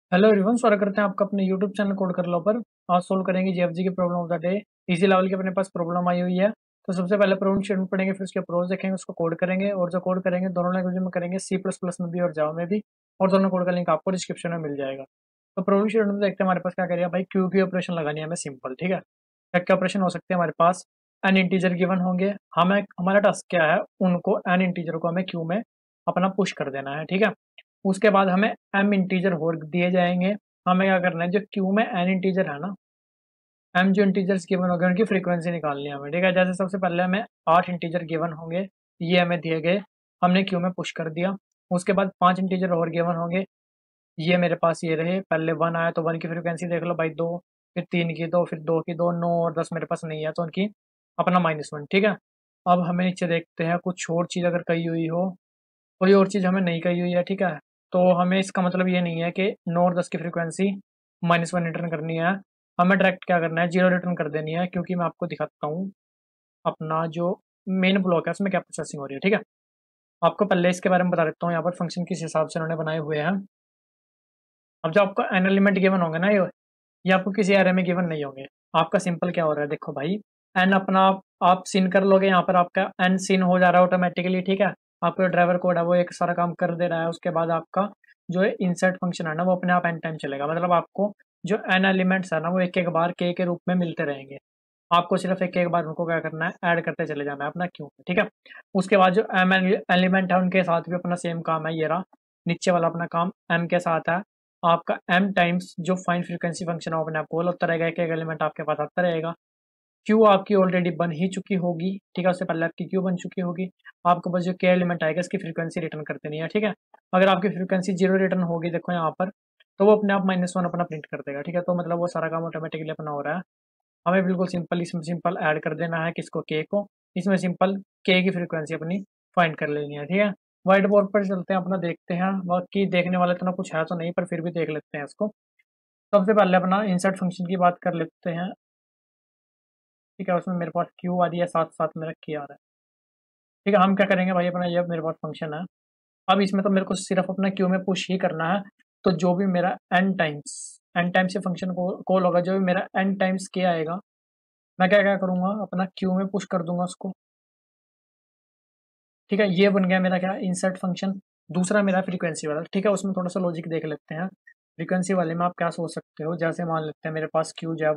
Hello everyone, स्वागत करते हैं आपका अपने यूट्यूब चैनल कोड कर लो पर। आज सोल्व करेंगे जीएफजी की problem of the day. Easy level की अपने पास प्रॉब्लम आई हुई है। तो सबसे पहले प्रॉब्लम स्टेटमेंट पढ़ेंगे, फिर उसके प्रोज देखेंगे, उसको कोड करेंगे। और जो कोड करेंगे दोनों लैंग्वेज में करेंगे, सी प्लस प्लस में भी और जावा में भी। और दोनों कोड का लिंक आपको डिस्क्रिप्शन में मिल जाएगा। तो प्रॉब्लम स्टेटमेंट में देखते हैं हमारे पास क्या करेगा भाई। क्यू की ऑपरेशन लगानी है हमें, सिंपल। ठीक है, क्या क्या ऑपरेशन हो सकते हैं हमारे पास। एन इंटीजर गिवन होंगे, हमें हमारा टास्क क्या है, उनको एन इंटीजर को हमें क्यू में अपना पुश कर देना है। ठीक है, उसके बाद हमें एम इंटीजर और दिए जाएंगे। हमें क्या करना है, जो क्यू में एन इंटीजर है ना, एम जो इंटीजर्स गिवन होंगे उनकी फ्रीक्वेंसी निकालनी है हमें। ठीक है, जैसे सबसे पहले हमें 8 इंटीजर गिवन होंगे, ये हमें दिए गए, हमने क्यू में पुश कर दिया। उसके बाद 5 इंटीजर और गिवन होंगे, ये मेरे पास ये रहे। पहले 1 आया तो 1 की फ्रीक्वेंसी देख लो भाई, 2, फिर 3 की 2, फिर 2 की 2, 9 और 10 मेरे पास नहीं है तो उनकी अपना -1। ठीक है, अब हमें नीचे देखते हैं कुछ और चीज़ अगर कही हुई हो, कोई और चीज़ हमें नहीं कही हुई है। ठीक है, तो हमें इसका मतलब ये नहीं है कि 9 और 10 की फ्रीक्वेंसी -1 रिटर्न करनी है। हमें डायरेक्ट क्या करना है, 0 रिटर्न कर देनी है। क्योंकि मैं आपको दिखाता हूँ अपना जो मेन ब्लॉक है उसमें क्या प्रोसेसिंग हो रही है। ठीक है, आपको पहले इसके बारे में बता देता हूँ यहाँ पर फंक्शन किस हिसाब से उन्होंने बनाए हुए हैं। अब जो आपको एन एलिमेंट गिवन होंगे ना, ये आपको किसी एरे में गिवन नहीं होंगे। आपका सिंपल क्या हो रहा है, देखो भाई, एन अपना आप सिन कर लोगे, यहाँ पर आपका एन सिन हो जा रहा है ऑटोमेटिकली। ठीक है, आपका ड्राइवर कोड है वो एक सारा काम कर दे रहा है। उसके बाद आपका जो है इंसर्ट फंक्शन है ना, वो अपने आप एन टाइम चलेगा। मतलब आपको जो एन एलिमेंट्स है ना, वो एक एक बार के रूप में मिलते रहेंगे। आपको सिर्फ एक एक बार उनको क्या करना है, ऐड करते चले जाना है अपना क्यू में। ठीक है, उसके बाद जो एम एलिमेंट है उनके साथ भी अपना सेम काम है। ये रहा नीचे वाला अपना काम एम के साथ है। आपका एम टाइम्स जो फाइन फ्रीक्वेंसी फंक्शन है अपने आप कॉल होता रहेगा, एक एक एलिमेंट आपके पास आता रहेगा। क्यू आपकी ऑलरेडी बन ही चुकी होगी। ठीक है, उससे पहले आपकी क्यू बन चुकी होगी। आपको बस जो के एलिमेंट आएगा इसकी फ्रीक्वेंसी रिटर्न कर देनी है। ठीक है, अगर आपकी फ्रीक्वेंसी 0 रिटर्न होगी, देखो यहाँ पर, तो वो अपने आप -1 अपना प्रिंट कर देगा। ठीक है, तो मतलब वो सारा काम ऑटोमेटिकली अपना हो रहा है। हमें बिल्कुल सिंपल इसमें सिंपल ऐड कर देना है किसको, के को। इसमें सिंपल के की फ्रीक्वेंसी अपनी फाइंड कर लेनी है। ठीक है, व्हाइट बोर्ड पर चलते हैं, अपना देखते हैं। बाकी देखने वाले तो ना कुछ है तो नहीं, पर फिर भी देख लेते हैं इसको। सबसे पहले अपना इंसर्ट फंक्शन की बात कर लेते हैं। ठीक है, उसमें मेरे पास क्यू आ रही है, साथ साथ मेरा के आ रहा है। ठीक है, हम क्या करेंगे भाई, अपना ये मेरे पास फंक्शन है। अब इसमें तो मेरे को सिर्फ अपना क्यू में पुश ही करना है। तो जो भी मेरा एन टाइम्स से फंक्शन को कॉल होगा, जो भी मेरा एन टाइम्स के आएगा, मैं क्या क्या करूंगा, अपना क्यू में पुश कर दूंगा उसको। ठीक है, ये बन गया मेरा क्या, इंसर्ट फंक्शन। दूसरा मेरा फ्रीक्वेंसी वाला। ठीक है, उसमें थोड़ा सा लॉजिक देख लेते हैं। फ्रीक्वेंसी वाले में आप क्या सोच सकते हो, जैसे मान लेते हैं मेरे पास क्यू जो है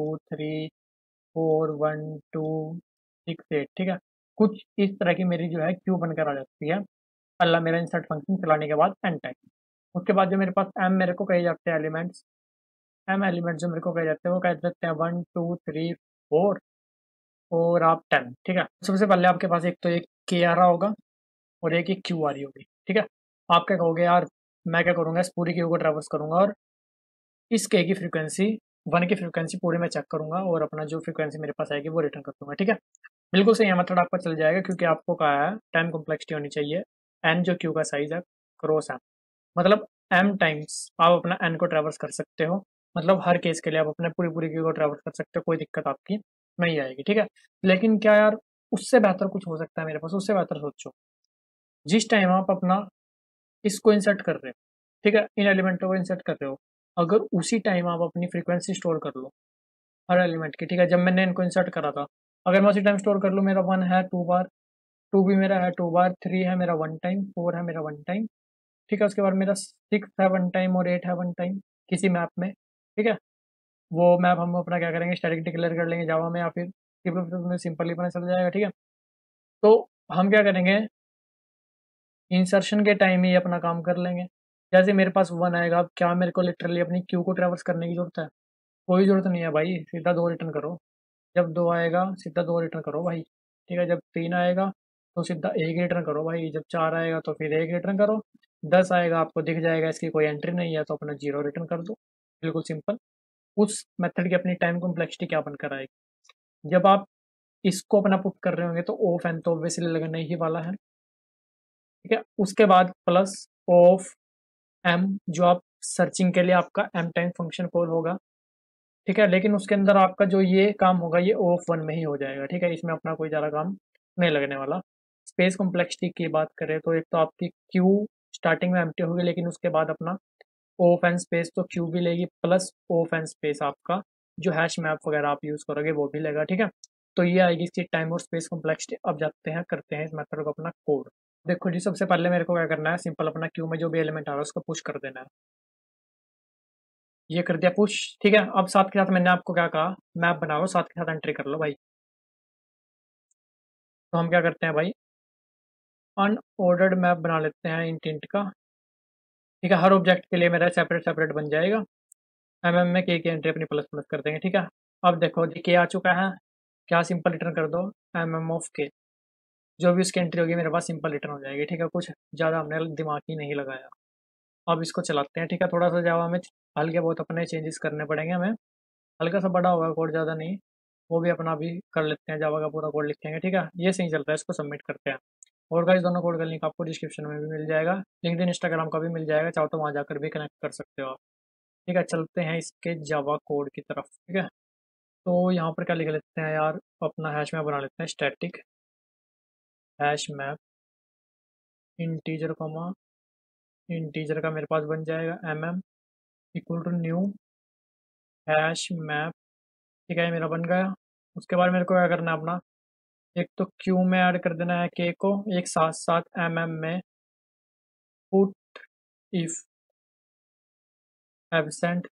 1 2 3 4 1 2 6 8। ठीक है, कुछ इस तरह की मेरी जो है क्यू बनकर आ जाती है पहला मेरा इंसर्ट फंक्शन चलाने के बाद एन टाइम। उसके बाद जो मेरे पास एम मेरे को कहे जाते हैं एलिमेंट्स, एम एलिमेंट्स जो मेरे को कहे जाते हैं वो कह देते हैं 1 2 3 4 और आप 10। ठीक है, सबसे पहले आपके पास एक तो एक के आ रहा होगा और एक ही क्यू आ रही होगी। ठीक है, आप क्या कहोगे यार, मैं क्या करूँगा, इस पूरी क्यू को ट्रैवर्स करूँगा और इस के की फ्रीक्वेंसी 1 की फ्रीक्वेंसी पूरी मैं चेक करूँगा और अपना जो फ्रीक्वेंसी मेरे पास आएगी वो रिटर्न कर दूँगा। ठीक है, बिल्कुल सही है, मेथड आपका चल जाएगा क्योंकि आपको कहा है टाइम कॉम्प्लेक्सिटी होनी चाहिए एन जो क्यू का साइज है क्रॉस एम। मतलब एम टाइम्स आप अपना एन को ट्रैवर्स कर सकते हो। मतलब हर केस के लिए आप अपने पूरी पूरी क्यू को ट्रैवर्स कर सकते हो, कोई दिक्कत आपकी नहीं आएगी। ठीक है, लेकिन क्या यार, उससे बेहतर कुछ हो सकता है मेरे पास। उससे बेहतर सोचो, जिस टाइम आप अपना इसको इंसर्ट कर रहे हो, ठीक है, इन एलिमेंटों को इंसर्ट कर रहे हो, अगर उसी टाइम आप अपनी फ्रीक्वेंसी स्टोर कर लो हर एलिमेंट की। ठीक है, जब मैंने इनको इंसर्ट करा था, अगर मैं उसी टाइम स्टोर कर लूँ, मेरा 1 है 2 बार, 2 भी मेरा है 2 बार, 3 है मेरा 1 टाइम, 4 है मेरा 1 टाइम। ठीक है, उसके बाद मेरा 6 है 1 टाइम और 8 है 1 टाइम किसी मैप में। ठीक है, वो मैप हम अपना क्या करेंगे, स्टैटिक डिक्लेयर कर लेंगे जावा में या फिर C++ में, सिंपली पता चल जाएगा। ठीक है, तो हम क्या करेंगे, इंसर्शन के टाइम ही अपना काम कर लेंगे। जैसे मेरे पास 1 आएगा, अब क्या मेरे को लिटरली अपनी क्यू को ट्रैवर्स करने की जरूरत है? कोई ज़रूरत नहीं है भाई, सीधा 2 रिटर्न करो। जब 2 आएगा सीधा 2 रिटर्न करो भाई। ठीक है, जब 3 आएगा तो सीधा 1 रिटर्न करो भाई। जब 4 आएगा तो फिर 1 रिटर्न करो। 10 आएगा, आपको दिख जाएगा इसकी कोई एंट्री नहीं है तो अपना 0 रिटर्न कर दो। बिल्कुल सिंपल। उस मेथड की अपनी टाइम कॉम्प्लेक्सिटी क्या बनकर आएगी, जब आप इसको अपना पुट कर रहे होंगे तो ऑफ एन तो ऑब्वियसली लगने ही वाला है। ठीक है, उसके बाद प्लस ऑफ एम, जो आप सर्चिंग के लिए आपका एम टाइम फंक्शन कॉल होगा। ठीक है, लेकिन उसके अंदर आपका जो ये काम होगा ये ऑफ 1 में ही हो जाएगा। ठीक है, इसमें अपना कोई ज़्यादा काम नहीं लगने वाला। स्पेस कॉम्प्लेक्सिटी की बात करें तो एक तो आपकी क्यू स्टार्टिंग में एम्प्टी होगी, लेकिन उसके बाद अपना ऑफ एन स्पेस तो क्यू भी लेगी प्लस ऑफ एन स्पेस आपका जो हैश मैप वगैरह आप यूज़ करोगे वो भी लेगा, ठीक है। तो ये आएगी इसकी टाइम और स्पेस कॉम्प्लेक्सिटी। अब जाते हैं करते हैं इस मेथड को अपना कोड। देखो जी, सबसे पहले मेरे को क्या करना है, सिंपल अपना क्यू में जो भी एलिमेंट आ रहा है उसको पुश कर देना है। ये कर दिया पुश, ठीक है। अब साथ के साथ मैंने आपको क्या कहा, मैप बना लो, साथ के साथ एंट्री कर लो भाई। तो हम क्या करते हैं भाई, अनऑर्डर्ड मैप बना लेते हैं इंट का, ठीक है। हर ऑब्जेक्ट के लिए मेरा सेपरेट सेपरेट बन जाएगा। एमएम में के की एंट्री अपनी प्लस प्लस कर देंगे, ठीक है। अब देखो जी के आ चुका है, क्या सिंपल रिटर्न कर दो एमएम ऑफ के। जो भी उसकी एंट्री होगी मेरे पास सिंपल रिटर्न हो जाएगी, ठीक है। कुछ ज़्यादा हमने दिमाग ही नहीं लगाया। अब इसको चलाते हैं, ठीक है। थोड़ा सा जावा में हल्के बहुत अपने चेंजेस करने पड़ेंगे हमें, हल्का सा बड़ा होगा कोड, ज़्यादा नहीं। वो भी अपना भी कर लेते हैं, जावा का पूरा कोड लिखेंगे, ठीक है। ये सही चल रहा है, इसको सबमिट करते हैं। और गाइस दोनों कोड का लिंक आपको डिस्क्रिप्शन में भी मिल जाएगा, लिंक्डइन इंस्टाग्राम का भी मिल जाएगा, चाहो तो वहाँ जाकर भी कनेक्ट कर सकते हो आप, ठीक है। चलते हैं इसके जावा कोड की तरफ, ठीक है। तो यहाँ पर क्या लिख लेते हैं यार, अपना हैश मैप बना लेते हैं, static hash map integer comma integer का मेरे पास बन जाएगा M equal to new hash map, ठीक है। ये मेरा बन गया। उसके बाद मेरे को क्या करना है अपना, एक तो क्यू में ऐड कर देना है के को, एक साथ साथ में पुट इफ एबसेंट।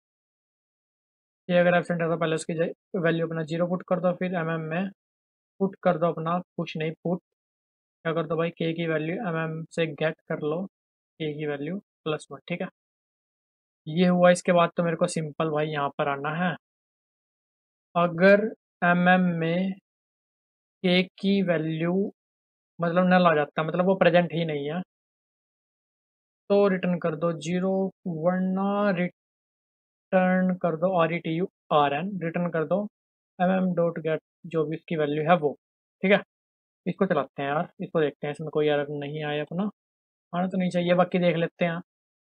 ये अगर एबसेंट है तो पहले उसकी वैल्यू अपना 0 पुट कर दो, फिर में पुट कर दो अपना कुछ नहीं पुट, क्या कर दो भाई, के की वैल्यू से गेट कर लो, के की वैल्यू +1, ठीक है। ये हुआ। इसके बाद तो मेरे को सिंपल भाई यहाँ पर आना है, अगर में के की वैल्यू मतलब नल आ जाता है, मतलब वो प्रेजेंट ही नहीं है, तो रिटर्न कर दो 0, वरना रिटर्न कर दो RETURN, रिटर्न कर दो डॉट गेट जो भी इसकी वैल्यू है वो, ठीक है। इसको चलाते हैं यार, इसको देखते हैं इसमें कोई एरर नहीं आया अपना, आना तो नहीं चाहिए, बाकी देख लेते हैं।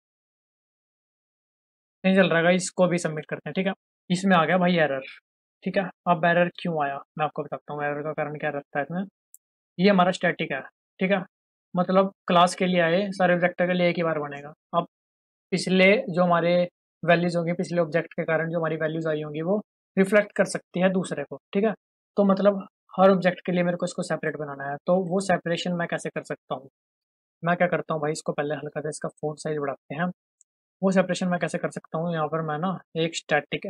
नहीं चल रहा है, इसको भी सबमिट करते हैं, ठीक है। इसमें आ गया भाई एरर, ठीक है। अब एरर क्यों आया मैं आपको बताता हूँ, एरर का कारण क्या रहता है इसमें। ये हमारा स्टैटिक है, ठीक है। मतलब क्लास के लिए आए सारे ऑब्जेक्ट के लिए एक ही बार बनेगा। अब पिछले जो हमारे वैल्यूज़ होंगी, पिछले ऑब्जेक्ट के कारण जो हमारी वैल्यूज़ आई होंगी वो रिफ्लेक्ट कर सकती है दूसरे को, ठीक है। तो मतलब हर ऑब्जेक्ट के लिए मेरे को इसको सेपरेट बनाना है, तो वो सेपरेशन मैं कैसे कर सकता हूँ। मैं क्या करता हूँ भाई, इसको पहले हल्का सा इसका फ़ॉन्ट साइज बढ़ाते हैं। वो सेपरेशन मैं कैसे कर सकता हूँ, यहाँ पर मैं ना एक स्टैटिक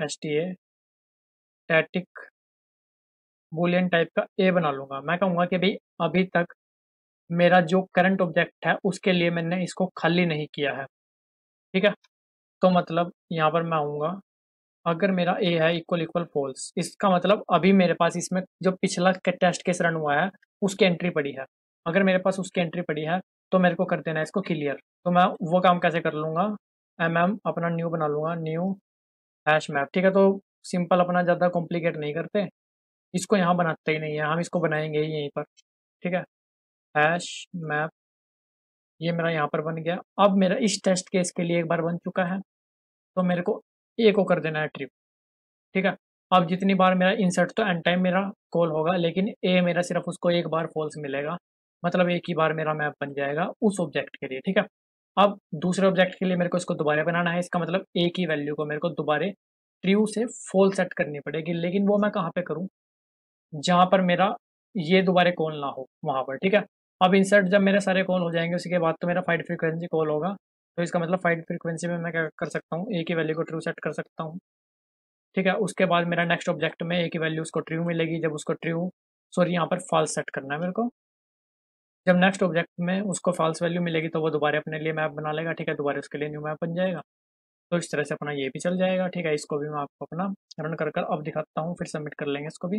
स्टैटिक बूलियन टाइप का बना लूँगा। मैं कहूँगा कि भाई अभी तक मेरा जो करंट ऑब्जेक्ट है उसके लिए मैंने इसको खाली नहीं किया है, ठीक है। तो मतलब यहाँ पर मैं आऊँगा, अगर मेरा है इक्वल इक्वल फॉल्स, इसका मतलब अभी मेरे पास इसमें जो पिछला टेस्ट केस रन हुआ है उसकी एंट्री पड़ी है। अगर मेरे पास उसकी एंट्री पड़ी है तो मेरे को कर देना है इसको क्लियर। तो मैं वो काम कैसे कर लूँगा, अपना न्यू बना लूँगा, न्यू हैश मैप, ठीक है। तो सिंपल अपना ज़्यादा कॉम्प्लिकेट नहीं करते, इसको यहाँ बनाते ही नहीं है, हम इसको बनाएंगे ही यहीं पर, ठीक है। हैश मैप ये मेरा यहाँ पर बन गया। अब मेरा इस टेस्ट केस के लिए एक बार बन चुका है, तो मेरे को को कर देना है ट्रिप, ठीक है। अब जितनी बार मेरा इंसर्ट तो एंड टाइम मेरा कॉल होगा, लेकिन मेरा सिर्फ उसको एक बार फॉल्स मिलेगा, मतलब एक ही बार मेरा मैप बन जाएगा उस ऑब्जेक्ट के लिए, ठीक है। अब दूसरे ऑब्जेक्ट के लिए मेरे को इसको दोबारा बनाना है, इसका मतलब एक ही वैल्यू को मेरे को दोबारा ट्रू से फॉल्स सेट करनी पड़ेगी, लेकिन वो मैं कहाँ पे करूँ, जहाँ पर मेरा ये दोबारा कॉल ना हो वहाँ पर, ठीक है। अब इंसर्ट जब मेरे सारे कॉल हो जाएंगे उसके बाद तो मेरा फाइड फ्रीक्वेंसी कॉल होगा, तो इसका मतलब फाइड फ्रीक्वेंसी में मैं क्या कर सकता हूँ, एक ही वैल्यू को ट्रू सेट कर सकता हूँ, ठीक है। उसके बाद मेरा नेक्स्ट ऑब्जेक्ट में एक ही वैल्यू उसको ट्रू मिलेगी, जब उसको ट्रू सॉरी यहाँ पर फॉल्स सेट करना है मेरे को। जब नेक्स्ट ऑब्जेक्ट में उसको फॉल्स वैल्यू मिलेगी तो वो दोबारा अपने लिए मैप बना लेगा, ठीक है, दोबारा उसके लिए न्यू मैप बन जाएगा। तो इस तरह से अपना ये भी चल जाएगा, ठीक है। इसको भी मैं आपको अपना रन कर अब दिखाता हूँ, फिर सबमिट कर लेंगे इसको भी।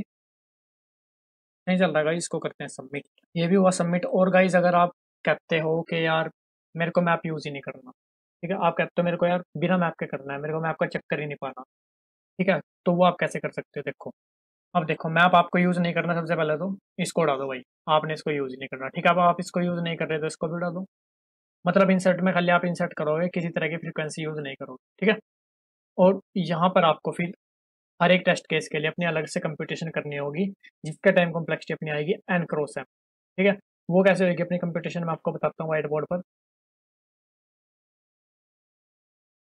नहीं चल रहा गाइस, इसको करते हैं सबमिट। ये भी हुआ सबमिट। और गाइस अगर आप कहते हो कि यार मेरे को मैप यूज़ ही नहीं करना, ठीक है, आप कहते हो मेरे को यार बिना मैप के करना है, मेरे को मैप का चक्कर ही नहीं पाना, ठीक है, तो वो आप कैसे कर सकते हो, देखो। अब देखो मैप आपको यूज़ नहीं करना, सबसे पहले तो इसको उड़ा दो भाई, आपने इसको यूज़ ही नहीं करना, ठीक है। अब आप इसको यूज़ नहीं कर रहे तो इसको भी उड़ा दो, मतलब इंसर्ट में खाली आप इंसर्ट करोगे, किसी तरह की फ्रीक्वेंसी यूज़ नहीं करोगे, ठीक है। और यहाँ पर आपको फिर हर एक टेस्ट केस के लिए अपनी अलग से कंप्यूटेशन करनी होगी, जिसका टाइम कॉम्प्लेक्सिटी अपनी आएगी n क्रॉस m, ठीक है। वो कैसे होगी अपनी कंप्यूटेशन मैं आपको बताता हूँ व्हाइट बोर्ड पर।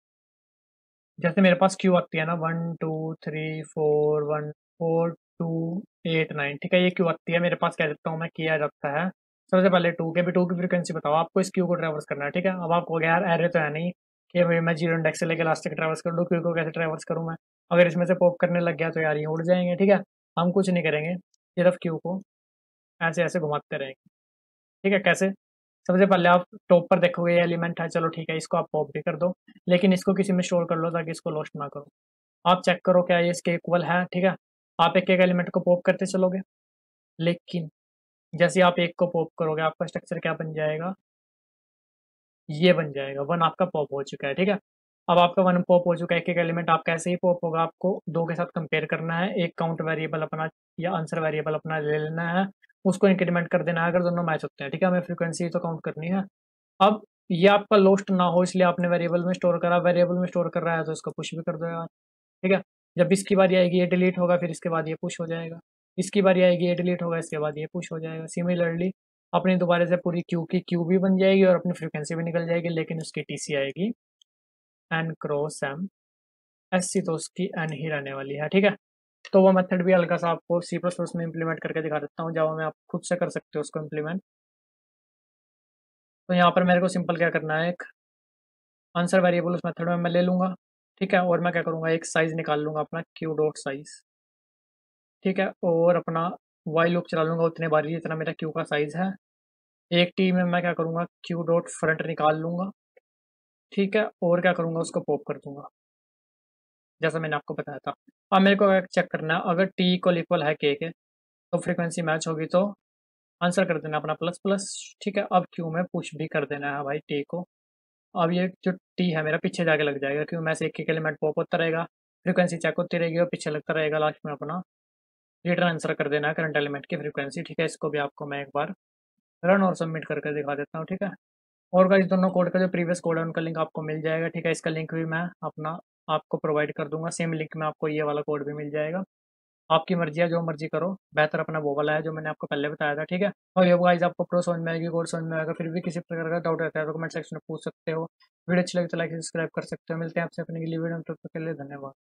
जैसे मेरे पास क्यू आती है ना 1 2 3 4 1 4 2 8 9, ठीक है, ये क्यू आती है मेरे पास, कह देता हूँ मैं, किया जाता है सबसे पहले टू के भी। टू की फ्रीक्वेंसी बताओ, आपको इस क्यू को ट्रैवर्स करना है, ठीक है। अब आपको यार एरे तो है नहीं कि भाई मैं जीरो इंडेक्स से लेकर लास्ट तक ट्रैवर्स कर दूँ, क्यू को कैसे ट्रैवर्स करूँ मैं। अगर इसमें से पॉप करने लग गया तो यार ये उड़ जाएंगे, ठीक है। हम कुछ नहीं करेंगे, सिर्फ क्यू को ऐसे ऐसे घुमाते रहेंगे, ठीक है। कैसे? सबसे पहले आप टॉप पर देखोगे ये एलिमेंट है, चलो ठीक है, इसको आप पॉप भी कर दो, लेकिन इसको किसी में स्टोर कर लो ताकि इसको लॉस्ट ना करो। आप चेक करो क्या ये इसके इक्वल है, ठीक है। आप एक एक एलिमेंट को पॉप करते चलोगे, लेकिन जैसे आप एक को पॉप करोगे आपका स्ट्रक्चर क्या बन जाएगा, ये बन जाएगा। वन आपका पॉप हो चुका है, ठीक है। अब आपका वन पॉप हो चुका है, एक एक एलिमेंट आप कैसे ही पॉप होगा, आपको दो के साथ कंपेयर करना है। एक काउंट वेरिएबल अपना या आंसर वेरिएबल अपना ले लेना है, उसको इंक्रीमेंट कर देना है अगर दोनों मैच होते हैं, ठीक है। हमें फ्रीक्वेंसी तो काउंट करनी है। अब ये आपका लोस्ट ना हो इसलिए आपने वेरिएबल में स्टोर करा, वेरिएबल में स्टोर कर रहा है तो इसको पुश भी कर दो यार, ठीक है। जब इसकी बारी आएगी ये डिलीट होगा, फिर इसके बाद ये पुश हो जाएगा। इसकी बारी आएगी ये डिलीट होगा, इसके बाद ये पुश हो जाएगा। सिमिलरली अपनी दोबारा से पूरी क्यू की क्यू भी बन जाएगी और अपनी फ्रीक्वेंसी भी निकल जाएगी, लेकिन उसकी टीसी आएगी N cross M, S C तो उसकी एन ही रहने वाली है, ठीक है। तो वो मेथड भी हल्का सा आपको सी प्लस प्लस में इंप्लीमेंट करके दिखा देता हूँ, जावा में आप खुद से कर सकते हो उसको इम्प्लीमेंट। तो यहाँ पर मेरे को सिंपल क्या करना है, एक आंसर वेरिएबल उस मेथड में मैं ले लूँगा, ठीक है। और मैं क्या करूँगा, एक साइज़ निकाल लूँगा अपना क्यू डॉट साइज़, ठीक है। और अपना वाइल लूप चला लूँगा उतने बारी जितना मेरा क्यू का साइज़ है। एक टी में मैं क्या करूँगा, क्यू डॉट फ्रंट निकाल लूँगा, ठीक है। और क्या करूँगा, उसको पॉप कर दूँगा जैसा मैंने आपको बताया था। अब मेरे को चेक करना है, अगर टी इक्वल है के तो फ्रीक्वेंसी मैच होगी तो आंसर कर देना अपना प्लस प्लस, ठीक है। अब क्यू में पुश भी कर देना है भाई टी को। अब ये जो टी है मेरा पीछे जाके लग जाएगा, क्यों में से एक एक एलिमेंट पॉप होता रहेगा, फ्रीक्वेंसी चेक होती रहेगी और पीछे लगता रहेगा। लास्ट में अपना रिटर्न आंसर कर देना है करंट एलिमेंट की फ्रीक्वेंसी, ठीक है। इसको भी आपको मैं एक बार रन और सबमिट करके दिखा देता हूँ, ठीक है। और गाइस दोनों कोड का जो प्रीवियस कोड है उनका लिंक आपको मिल जाएगा, ठीक है। इसका लिंक भी मैं अपना आपको प्रोवाइड कर दूंगा, सेम लिंक में आपको ये वाला कोड भी मिल जाएगा। आपकी मर्जी है, जो मर्जी करो, बेहतर अपना वो वाला है जो मैंने आपको पहले बताया था, ठीक है। और ये गाइस आपको प्रो समझ में आएगी, कोड समझ में आएगा। फिर भी किसी प्रकार का डाउट रहता है तो कमेंट सेक्शन में पूछ सकते हो। वीडियो अच्छी लगे तो लाइक सब्सक्राइब कर सकते हो। मिलते हैं आपसे अपने अगली वीडियो में, तब तक के लिए धन्यवाद।